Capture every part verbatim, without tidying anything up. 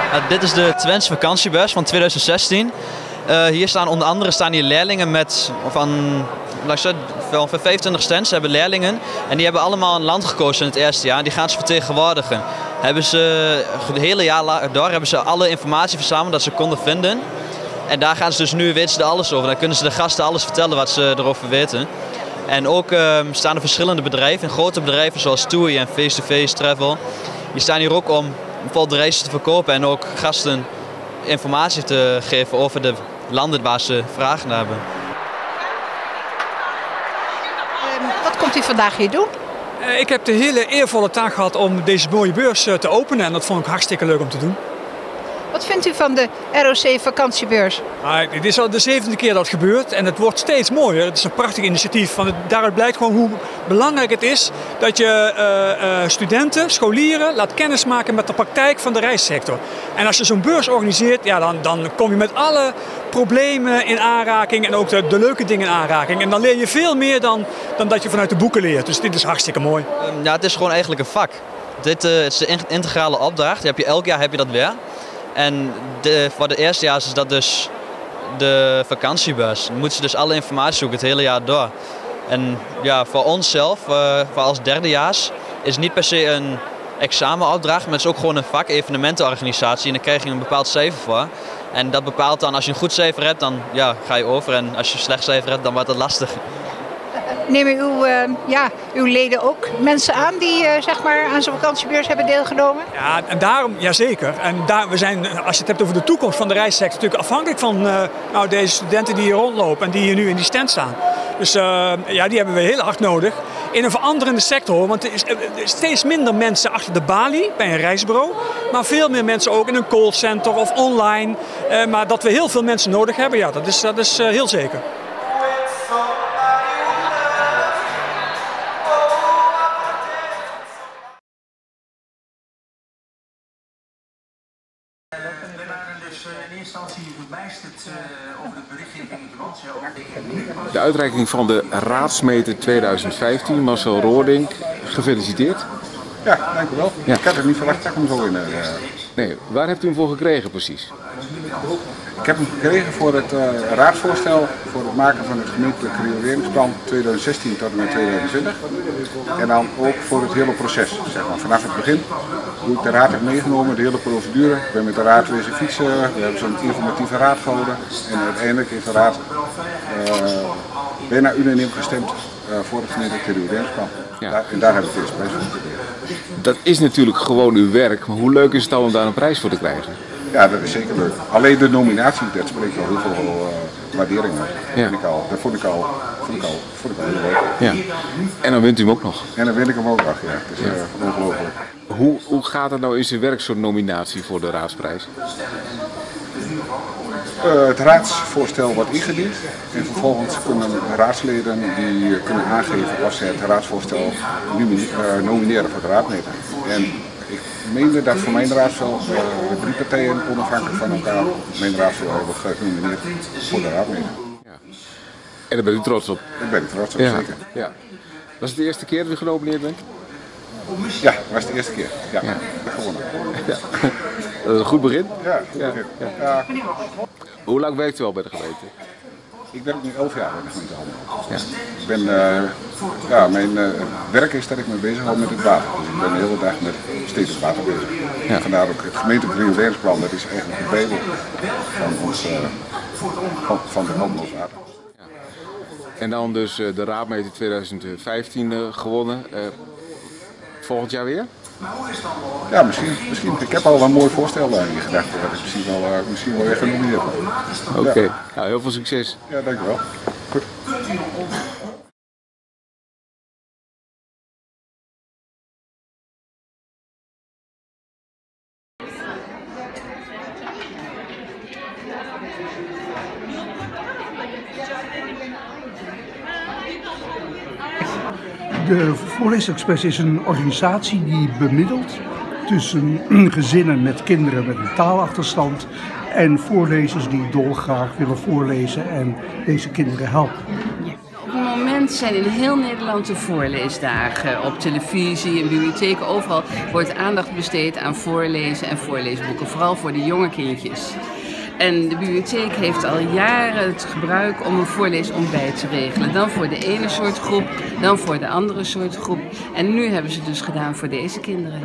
Uh, dit is de Twents vakantiebus van tweeduizend zestien. Uh, hier staan onder andere staan hier leerlingen met van, laat ik zeggen, van vijfentwintig stands. Ze hebben leerlingen en die hebben allemaal een land gekozen in het eerste jaar. Die gaan ze vertegenwoordigen. Hebben ze het hele jaar door hebben ze alle informatie verzameld dat ze konden vinden. En daar gaan ze dus nu, weten ze er alles over. Dan kunnen ze de gasten alles vertellen wat ze erover weten. En ook uh, staan er verschillende bedrijven, grote bedrijven zoals TUI en Face-to-Face Travel. Die staan hier ook om bijvoorbeeld reizen te verkopen en ook gasten informatie te geven over de landen waar ze vragen naar hebben. Uh, wat komt u vandaag hier doen? Uh, ik heb de hele eervolle taak gehad om deze mooie beurs uh, te openen en dat vond ik hartstikke leuk om te doen. Wat vindt u van de R O C vakantiebeurs? Ah, dit is al de zevende keer dat het gebeurt en het wordt steeds mooier. Het is een prachtig initiatief. Van het, daaruit blijkt gewoon hoe belangrijk het is dat je uh, uh, studenten, scholieren laat kennismaken met de praktijk van de reissector. En als je zo'n beurs organiseert, ja, dan, dan kom je met alle problemen in aanraking en ook de, de leuke dingen in aanraking. En dan leer je veel meer dan, dan dat je vanuit de boeken leert. Dus dit is hartstikke mooi. Um, ja, het is gewoon eigenlijk een vak. Dit uh, het is de integrale opdracht. Heb je, elk jaar heb je dat weer. En de, voor de eerstejaars is dat dus de vakantiebus. Dan moeten ze dus alle informatie zoeken het hele jaar door. En ja, voor onszelf, uh, voor als derdejaars, is het niet per se een examenopdracht, maar het is ook gewoon een vak, evenementenorganisatie. En daar krijg je een bepaald cijfer voor. En dat bepaalt dan, als je een goed cijfer hebt, dan ja, ga je over. En als je een slecht cijfer hebt, dan wordt het lastig. Nemen uw, uh, ja, uw leden ook mensen aan die uh, zeg maar aan zo'n vakantiebeurs hebben deelgenomen? Ja, en daarom, jazeker. En daar, we zijn, als je het hebt over de toekomst van de reissector, natuurlijk afhankelijk van uh, nou, deze studenten die hier rondlopen en die hier nu in die stand staan. Dus uh, ja, die hebben we heel hard nodig in een veranderende sector. Want er is, er is steeds minder mensen achter de balie bij een reisbureau, maar veel meer mensen ook in een callcenter of online. Uh, maar dat we heel veel mensen nodig hebben, ja, dat is, dat is uh, heel zeker. We waren dus in eerste instantie verbijsterd over de berichtgeving in de. De uitreiking van de Raadsmeter tweeduizend vijftien, Marcel Roordink, gefeliciteerd. Ja, dank u wel. Ja. Ik had het niet verwacht dat ik hem zo in. Uh... Nee, waar hebt u hem voor gekregen precies? Ik heb hem gekregen voor het uh, raadsvoorstel voor het maken van het gemeentelijk rioleringsplan tweeduizend zestien tot en met tweeduizend twintig. En dan ook voor het hele proces, zeg maar. Vanaf het begin, hoe ik de raad heb meegenomen, de hele procedure. Ik ben met de raad wezen fietsen, we hebben zo'n informatieve raad gehouden. En uiteindelijk heeft de raad uh, bijna unaniem gestemd uh, voor het gemeentelijk rioleringsplan. Ja. Daar, en daar heb ik deze prijs voor gekregen. Dat is natuurlijk gewoon uw werk, maar hoe leuk is het dan om daar een prijs voor te krijgen? Ja, dat is zeker leuk. Alleen de nominatie, dat spreekt wel heel veel uh, waardering uit. Ja. Dat, al, dat vond ik al, vond ik al, vond ik al heel leuk. Ja. En dan wint u hem ook nog. En dan win ik hem ook nog, ja. Het is ja. uh, ongelooflijk. Hoe, hoe gaat het nou in zijn werk, zo'n nominatie voor de raadsprijs? Uh, het raadsvoorstel wordt ingediend en vervolgens kunnen raadsleden die kunnen aangeven of ze het raadsvoorstel uh, nomineren voor de raadmeter. En ik meende dat voor mijn raadsvoorstel uh, drie partijen onafhankelijk van elkaar mijn raadsvoorstel hebben genomineerd voor de raadmeter. Ja. En daar bent u trots op? Ik ben er trots op, ja. zeker. Ja. Was het de eerste keer dat u genomineerd bent? Ja, dat was de eerste keer. Ja, ja. Ik heb gewonnen. Ja. Dat is een goed begin? Ja, goed begin. Ja. Ja. Hoe lang werkt u al bij de gemeente? Ik werk nu elf jaar bij de gemeente Almelo. Ja. Ik ben, uh, ja, mijn uh, werk is dat ik me bezig hou met het water. Dus ik ben de hele dag met steeds het water bezig. Ja. Vandaar ook het gemeentelijk rioleringsplan, dat is eigenlijk de bijbel van, ons, uh, van, van de Almeloos water. Ja. En dan dus uh, de Raadmeter tweeduizend vijftien uh, gewonnen. Uh, volgend jaar weer? Ja, misschien, misschien. Ik heb al een mooi voorstel in je gedachten dat ik misschien wel, uh, misschien wel weer genomineerd word. Oké, okay. Ja. Nou, heel veel succes. Ja, dankjewel. Goed. De Voorleesexpress is een organisatie die bemiddelt tussen gezinnen met kinderen met een taalachterstand en voorlezers die dolgraag willen voorlezen en deze kinderen helpen. Ja. Op het moment moment zijn in heel Nederland de voorleesdagen. Op televisie, in bibliotheken, overal wordt aandacht besteed aan voorlezen en voorleesboeken. Vooral voor de jonge kindjes. En de bibliotheek heeft al jaren het gebruik om een voorleesontbijt te regelen. Dan voor de ene soort groep, dan voor de andere soort groep. En nu hebben ze het dus gedaan voor deze kinderen.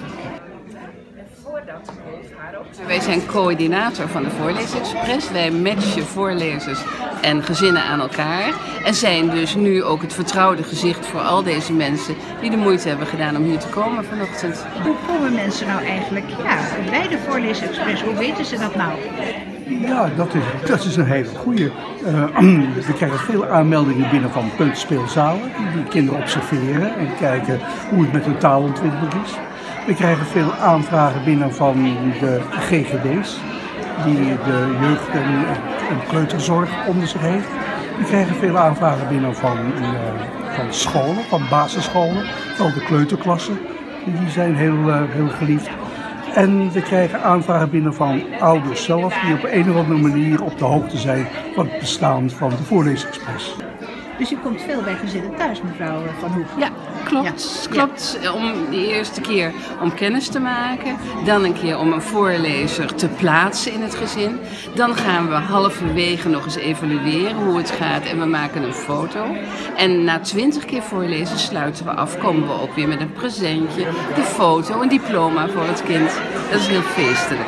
Wij zijn coördinator van de Voorleesexpress. Wij matchen voorlezers en gezinnen aan elkaar. En zijn dus nu ook het vertrouwde gezicht voor al deze mensen die de moeite hebben gedaan om hier te komen vanochtend. Hoe komen mensen nou eigenlijk ja, bij de Voorleesexpress? Hoe weten ze dat nou? Ja, dat is, dat is een hele goeie. Uh, we krijgen veel aanmeldingen binnen van peuterspeelzalen die kinderen observeren en kijken hoe het met hun taalontwikkeling is. We krijgen veel aanvragen binnen van de G G D's, die de jeugd- en, en kleuterzorg onder zich heeft. We krijgen veel aanvragen binnen van, uh, van scholen, van basisscholen, van de kleuterklassen. Die zijn heel, uh, heel geliefd. En we krijgen aanvragen binnen van ouders zelf, die op een of andere manier op de hoogte zijn van het bestaan van de Voorleesexpress. Dus u komt veel bij gezinnen thuis, mevrouw Van Hoek? Ja, klopt. Ja. klopt. Om de eerste keer om kennis te maken. Dan een keer om een voorlezer te plaatsen in het gezin. Dan gaan we halverwege nog eens evalueren hoe het gaat en we maken een foto. En na twintig keer voorlezen sluiten we af. Komen we ook weer met een presentje, de foto, een diploma voor het kind. Dat is heel feestelijk.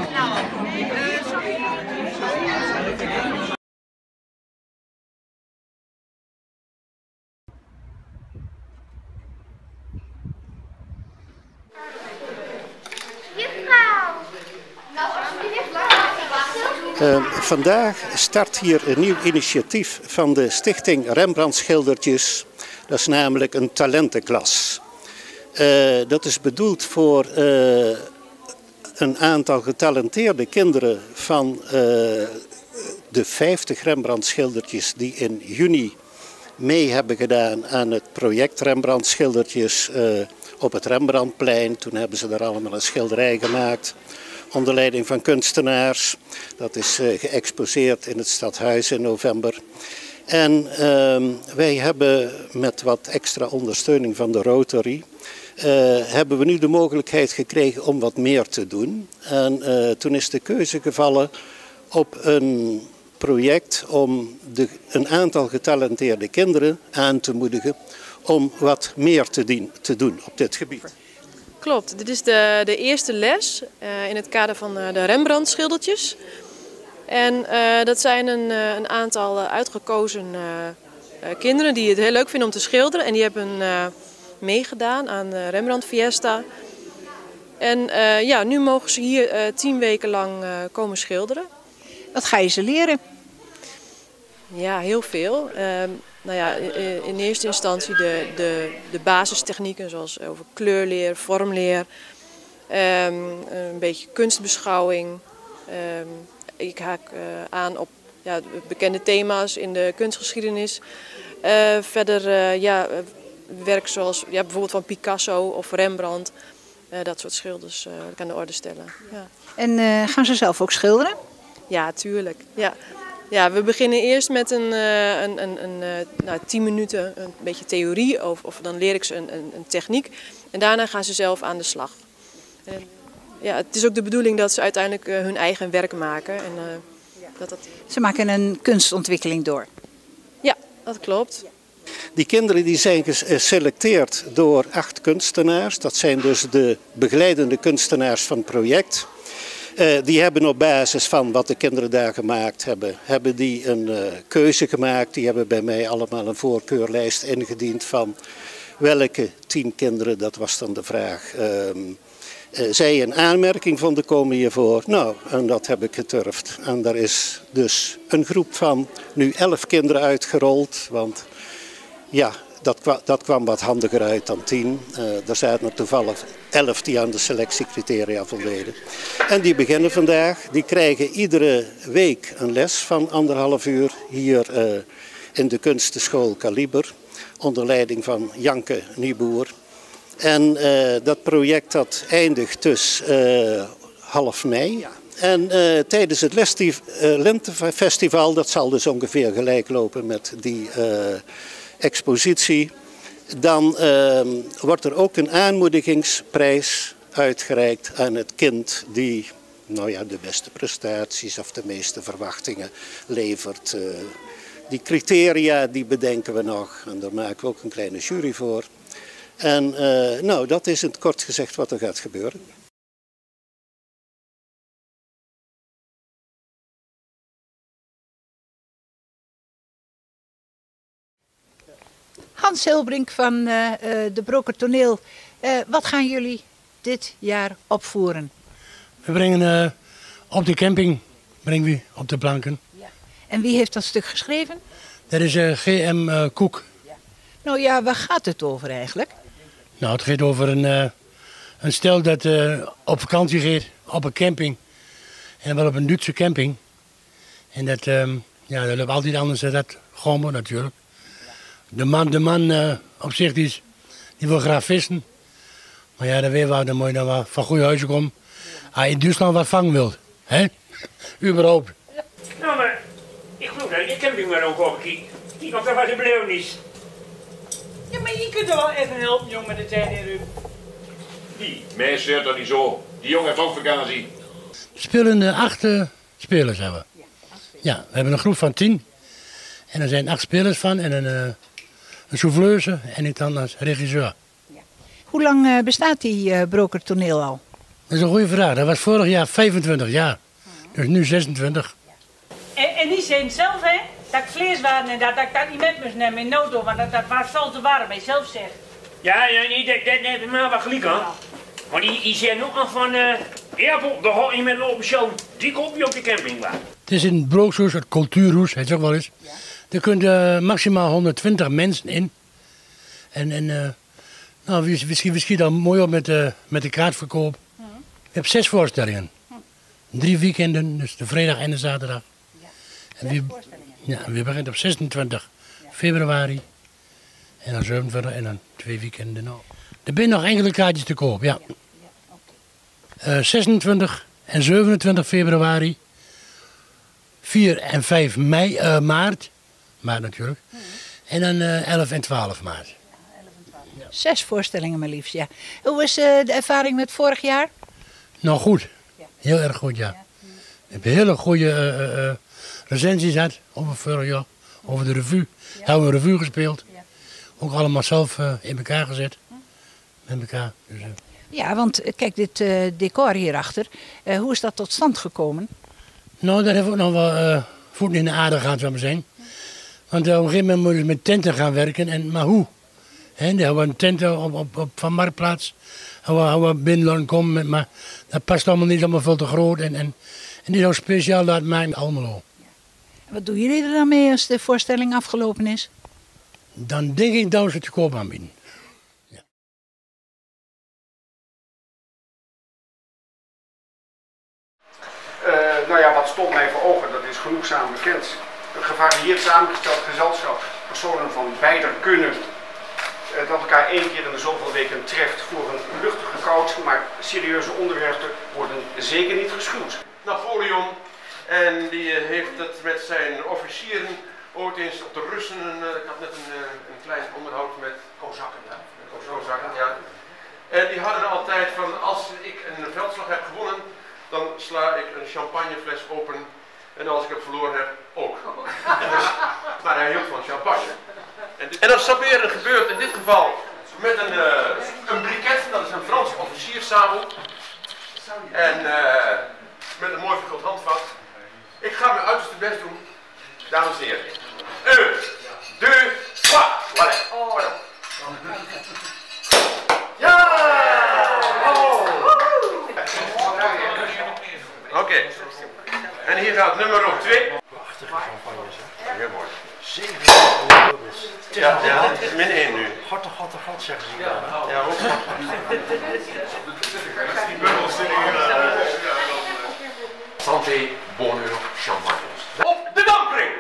Uh, vandaag start hier een nieuw initiatief van de Stichting Rembrandt Schildertjes. Dat is namelijk een talentenklas. Uh, dat is bedoeld voor uh, een aantal getalenteerde kinderen van uh, de vijftig Rembrandt schildertjes die in juni mee hebben gedaan aan het project Rembrandt Schildertjes uh, op het Rembrandtplein. Toen hebben ze daar allemaal een schilderij gemaakt. Onder leiding van kunstenaars. Dat is uh, geëxposeerd in het stadhuis in november. En uh, wij hebben met wat extra ondersteuning van de Rotary... Uh, hebben we nu de mogelijkheid gekregen om wat meer te doen. En uh, toen is de keuze gevallen op een project om de, een aantal getalenteerde kinderen aan te moedigen om wat meer te, dien, te doen op dit gebied. Klopt, dit is de, de eerste les uh, in het kader van uh, de Rembrandt schildertjes. En uh, dat zijn een, uh, een aantal uh, uitgekozen uh, uh, kinderen die het heel leuk vinden om te schilderen. En die hebben uh, meegedaan aan de Rembrandt Fiesta. En uh, ja, nu mogen ze hier uh, tien weken lang uh, komen schilderen. Wat ga je ze leren? Ja, heel veel. Uh, nou ja, in eerste instantie de, de, de basistechnieken zoals over kleurleer, vormleer, um, een beetje kunstbeschouwing. Um, ik haak uh, aan op ja, bekende thema's in de kunstgeschiedenis. Uh, verder uh, ja, werk zoals ja, bijvoorbeeld van Picasso of Rembrandt. Uh, dat soort schilders uh, aan de orde stellen. Ja. En uh, gaan ze zelf ook schilderen? Ja, tuurlijk. Ja. Ja, we beginnen eerst met een, een, een, een nou, tien minuten, een beetje theorie, of, of dan leer ik ze een, een, een techniek. En daarna gaan ze zelf aan de slag. En, ja, het is ook de bedoeling dat ze uiteindelijk uh, hun eigen werk maken. En, uh, dat dat... Ze maken een kunstontwikkeling door? Ja, dat klopt. Die kinderen die zijn geselecteerd door acht kunstenaars. Dat zijn dus de begeleidende kunstenaars van het project. Uh, die hebben op basis van wat de kinderen daar gemaakt hebben, hebben die een uh, keuze gemaakt. Die hebben bij mij allemaal een voorkeurlijst ingediend van welke tien kinderen, dat was dan de vraag. Uh, uh, zij een aanmerking vonden, komen hiervoor. Nou, en dat heb ik geturfd. En daar is dus een groep van nu elf kinderen uitgerold, want ja... Dat kwam, dat kwam wat handiger uit dan tien. Uh, er zaten er toevallig elf die aan de selectiecriteria voldeden. En die beginnen vandaag. Die krijgen iedere week een les van anderhalf uur hier uh, in de kunstenschool Kaliber. Onder leiding van Janke Nieboer. En uh, dat project dat eindigt dus uh, half mei. En uh, tijdens het Lentefestival, dat zal dus ongeveer gelijk lopen met die... Uh, expositie. Dan uh, wordt er ook een aanmoedigingsprijs uitgereikt aan het kind die nou ja, de beste prestaties of de meeste verwachtingen levert. Uh, die criteria die bedenken we nog en daar maken we ook een kleine jury voor. En uh, nou, dat is in het kort gezegd wat er gaat gebeuren. Hans Hilbrink van uh, uh, de Broker Toneel. Uh, wat gaan jullie dit jaar opvoeren? We brengen uh, op de camping, brengen we op de planken. Ja. En wie heeft dat stuk geschreven? Dat is uh, G M Uh, Koek. Ja. Nou ja, waar gaat het over eigenlijk? Nou, het gaat over een, uh, een stel dat uh, op vakantie gaat op een camping. En wel op een Duitse camping. En dat, um, ja, dat loopt altijd anders dan dat Gomo natuurlijk. De man, de man uh, op zich die, is, die wil graag vissen. Maar ja, dan weet je wel, dan moet je dan wel van goede huizen komen. Als je in Duitsland wat vangen wilt. Hè? Überhaupt. Nou, maar ik geloof dat je camping maar ook op kijkt. Die komt er wat de belevenis. Ja, maar je kunt er wel even helpen, jongen, met de tijd in Ruud. Die mensen zegt dat niet zo. Die jongen heeft ook vakantie. Spelende acht uh, spelers hebben we. Ja, we hebben een groep van tien. En er zijn acht spelers van en een, uh, een souffleuse en ik dan als regisseur. Ja. Hoe lang uh, bestaat die uh, Broker Toneel al? Dat is een goede vraag. Dat was vorig jaar vijfentwintig jaar. Dus nu zesentwintig. En, en die zijn zelf, hè, dat ik vlees waren en dat, dat ik dat niet met moest nemen in de auto, want dat, dat was veel te warm, hij zelf zegt. Ja, ja, nee, dat, dat heeft me maar wat gelijk aan. Maar die, die zijn ook nog van, uh, ja, daar ga je met lopen show. Die koop je op de camping waar. Het is een broodhuis, het cultuurhuis, heet het ook wel eens. Ja. Er kunnen uh, maximaal honderdtwintig mensen in. En, en uh, nou, we, we, we schieten dan mooi op met, uh, met de kaartverkoop. Ja. We hebben zes voorstellingen. Ja. Drie weekenden, dus de vrijdag en de zaterdag. Ja. En we, ja, we beginnen op zesentwintig ja. februari. En dan zevenentwintig en dan twee weekenden. Nou. Er zijn nog enkele kaartjes te koop, ja. ja. ja okay. uh, zesentwintig en zevenentwintig februari. vier en vijf mei, uh, maart. Maart natuurlijk. Mm-hmm. En dan uh, elf en twaalf maart. Ja, elf en twaalf. Ja. Zes voorstellingen maar liefst, ja. Hoe is uh, de ervaring met vorig jaar? Nou goed. Ja. Heel erg goed, ja. ja. Mm. We hebben hele goede uh, uh, recensies gehad over vorig jaar. Over de revue. Ja. We hebben een revue gespeeld. Ja. Ook allemaal zelf uh, in elkaar gezet. Hm. Met elkaar. Dus, uh. Ja, want kijk, dit uh, decor hierachter. Uh, hoe is dat tot stand gekomen? Nou, daar hebben we ook nog wel uh, voeten in de aarde gehad, zou maar zijn. Want uh, op een gegeven moment moeten we met tenten gaan werken. En, maar hoe? He, dan hebben we een tent op, op, op Van Marktplaats. Hebben we binnen komen, maar dat past allemaal niet, allemaal veel te groot. En, en, en die zou speciaal laten maken in Almelo. Ja. Wat doen jullie er dan mee als de voorstelling afgelopen is? Dan denk ik dat we ze te koop aanbieden. Ja. Uh, nou ja, wat stond mij voor ogen, dat is genoegzaam bekend. Een gevarieerd samengesteld gezelschap, personen van beider kunnen, uh, dat elkaar één keer in de zoveel weken treft voor een luchtige koud, maar serieuze onderwerpen worden zeker niet geschuwd. Napoleon, en die uh, heeft het met zijn officieren ooit eens op de Russen, een, uh, ik had net een, uh, een klein onderhoud met Kozakken, ja. Kozakken, ja. En die hadden altijd van, als ik een veldslag heb gewonnen, dan sla ik een champagnefles open. En als ik het verloren heb, ook. Dus, maar hij hield van champagne. En, dit, en dat saberen gebeurt in dit geval met een, uh, een briquet, dat is een Franse officierssabel. En uh, met een mooi verguld handvat. Ik ga mijn uiterste best doen, dames en heren. Un, deux, trois, voilà. voilà. Ja! Oh. Oké. Okay. En hier gaat nummer twee. Prachtige champagnes, hè? Heel mooi. zeven euro's. Ja, ja, het is min één nu. God, god, god, zeggen ze dan. Ja, ja, ook. Die bubbels zitten hier. Santé, bonheur, champagnes. Op de dampring!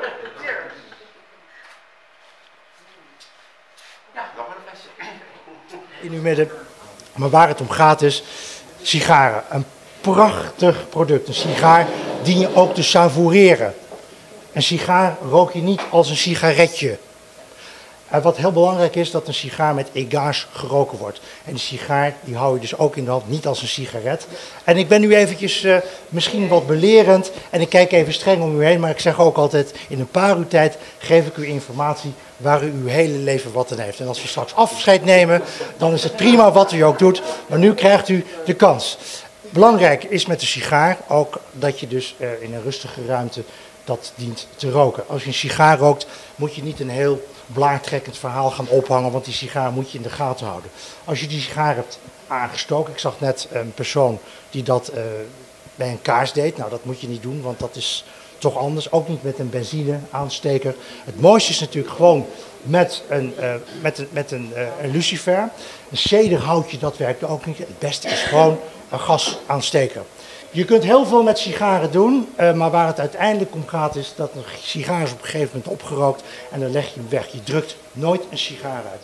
Ja, nog een flesje. In uw midden. Maar waar het om gaat is sigaren. Een prachtig product. Een sigaar dien je ook te savoureren. Een sigaar rook je niet als een sigaretje. En wat heel belangrijk is, dat een sigaar met égards geroken wordt. En die sigaar die hou je dus ook in de hand, niet als een sigaret. En ik ben nu eventjes uh, misschien wat belerend en ik kijk even streng om u heen, maar ik zeg ook altijd, in een paar uur tijd geef ik u informatie waar u uw hele leven wat aan heeft. En als we straks afscheid nemen, dan is het prima wat u ook doet, maar nu krijgt u de kans. Belangrijk is met de sigaar ook dat je dus uh, in een rustige ruimte dat dient te roken. Als je een sigaar rookt, moet je niet een heel blaartrekkend verhaal gaan ophangen, want die sigaar moet je in de gaten houden. Als je die sigaar hebt aangestoken, ik zag net een persoon die dat uh, bij een kaars deed, nou dat moet je niet doen, want dat is toch anders, ook niet met een benzine aansteker. Het mooiste is natuurlijk gewoon met een, uh, met een, met een, uh, een lucifer. Een cederhoutje, dat werkt ook niet. Het beste is gewoon een gasaansteker. Je kunt heel veel met sigaren doen, uh, maar waar het uiteindelijk om gaat is dat een sigaar is op een gegeven moment opgerookt en dan leg je hem weg. Je drukt nooit een sigaar uit.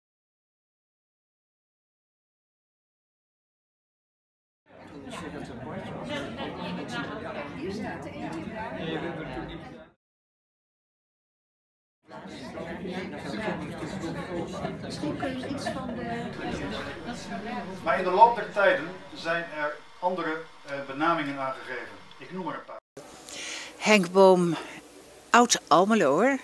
Maar in de loop der tijden zijn er andere uh, benamingen aangegeven. Ik noem er een paar. Henk Boom, oud Almeloer,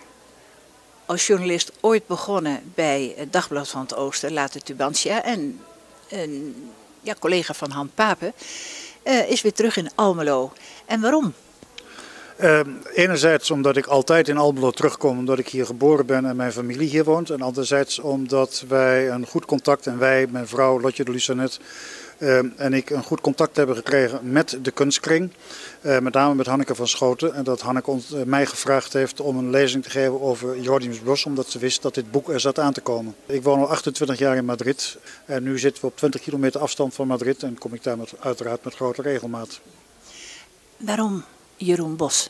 als journalist ooit begonnen bij het Dagblad van het Oosten, later Tubantia, en een ja, collega van Han Pape, uh, is weer terug in Almelo. En waarom? Uh, enerzijds omdat ik altijd in Almelo terugkom, omdat ik hier geboren ben en mijn familie hier woont. En anderzijds omdat wij een goed contact, en wij, mijn vrouw Lotje de Lucanet uh, en ik, een goed contact hebben gekregen met de kunstkring. Uh, met name met Hanneke van Schoten. En dat Hanneke ons, uh, mij gevraagd heeft om een lezing te geven over Jeronimus Bosch, omdat ze wist dat dit boek er zat aan te komen. Ik woon al achtentwintig jaar in Madrid en nu zitten we op twintig kilometer afstand van Madrid en kom ik daar met, uiteraard met grote regelmaat. Waarom Jeroen Bosch?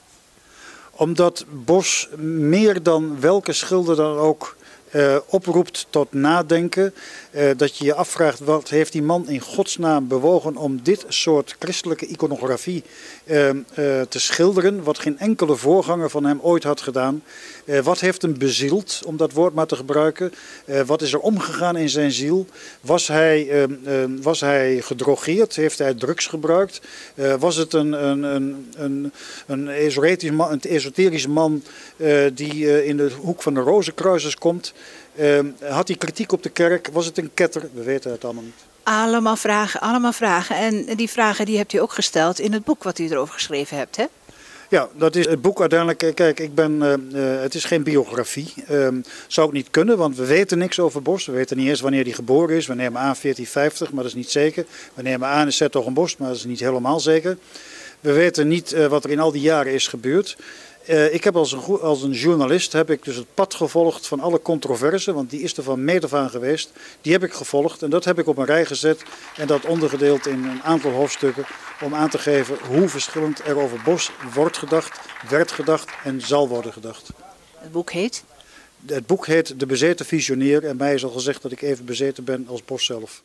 Omdat Bosch meer dan welke schilder dan ook uh, oproept tot nadenken. Uh, dat je je afvraagt, wat heeft die man in godsnaam bewogen om dit soort christelijke iconografie uh, uh, te schilderen, wat geen enkele voorganger van hem ooit had gedaan. Uh, wat heeft hem bezield, om dat woord maar te gebruiken? Uh, wat is er omgegaan in zijn ziel? Was hij, uh, uh, was hij gedrogeerd? Heeft hij drugs gebruikt? Uh, was het een, een, een, een, een, esoterisch man, een esoterisch man uh, die uh, in de hoek van de Rozenkruisers komt? Uh, had hij kritiek op de kerk? Was het een ketter? We weten het allemaal niet. Allemaal vragen, allemaal vragen. En die vragen die hebt u ook gesteld in het boek wat u erover geschreven hebt, hè? Ja, dat is het boek uiteindelijk. Kijk, ik ben, uh, uh, het is geen biografie. Uh, zou ook niet kunnen, want we weten niks over Bosch. We weten niet eens wanneer hij geboren is. We nemen aan veertien vijftig, maar dat is niet zeker. We nemen aan in 's-Hertogenbosch, maar dat is niet helemaal zeker. We weten niet uh, wat er in al die jaren is gebeurd. Uh, ik heb als een, als een journalist heb ik dus het pad gevolgd van alle controverse, want die is er van meet af aan geweest. Die heb ik gevolgd en dat heb ik op een rij gezet en dat ondergedeeld in een aantal hoofdstukken om aan te geven hoe verschillend er over Bosch wordt gedacht, werd gedacht en zal worden gedacht. Het boek heet? Het boek heet De Bezeten Visioneer en mij is al gezegd dat ik even bezeten ben als Bosch zelf.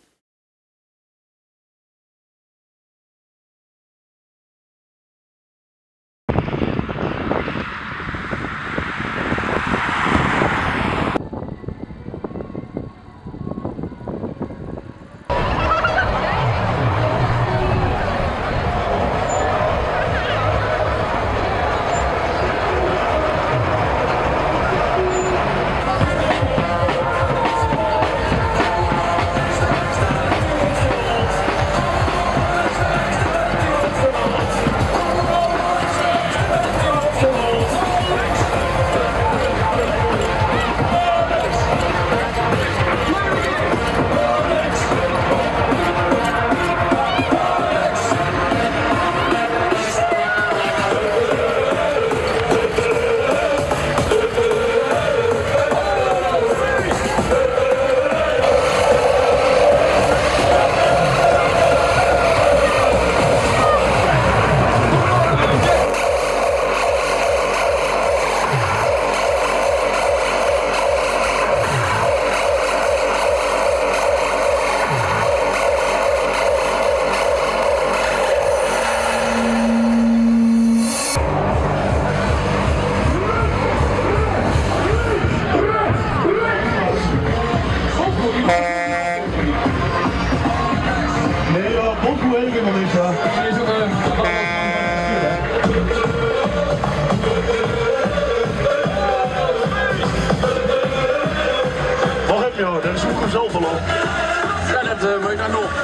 er zoveel op. Ja, dat uh, weet ik nog.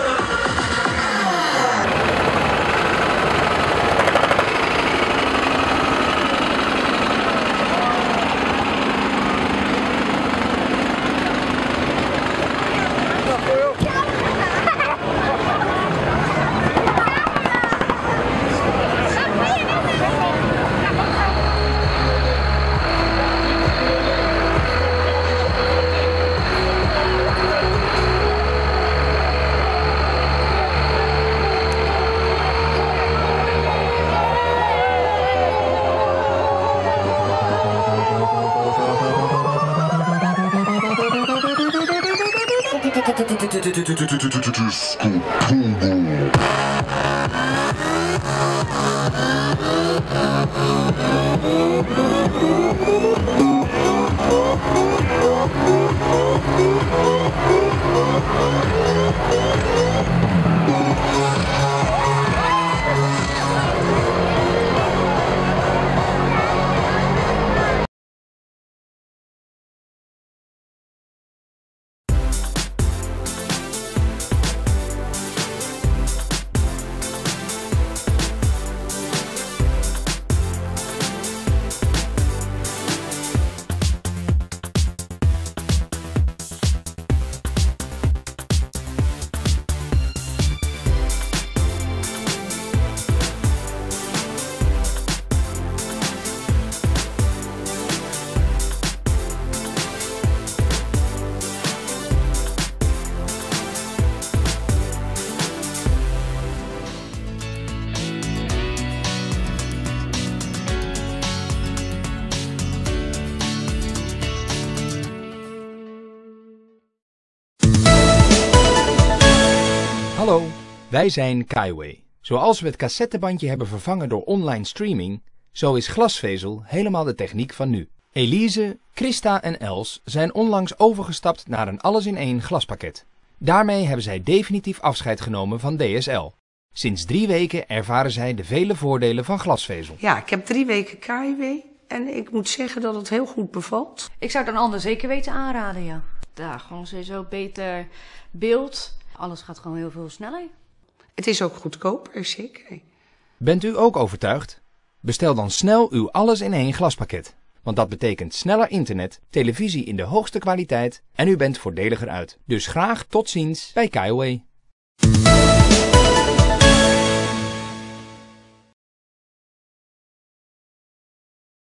Hallo, wij zijn Kaiway. Zoals we het cassettebandje hebben vervangen door online streaming, zo is glasvezel helemaal de techniek van nu. Elise, Christa en Els zijn onlangs overgestapt naar een alles-in-één glaspakket. Daarmee hebben zij definitief afscheid genomen van D S L. Sinds drie weken ervaren zij de vele voordelen van glasvezel. Ja, ik heb drie weken Kaiway en ik moet zeggen dat het heel goed bevalt. Ik zou het een ander zeker weten aanraden, ja. Ja, gewoon sowieso beter beeld. Alles gaat gewoon heel veel sneller. Het is ook goedkoper, zeker. Bent u ook overtuigd? Bestel dan snel uw alles-in-één glaspakket. Want dat betekent sneller internet, televisie in de hoogste kwaliteit en u bent voordeliger uit. Dus graag tot ziens bij Kaiway.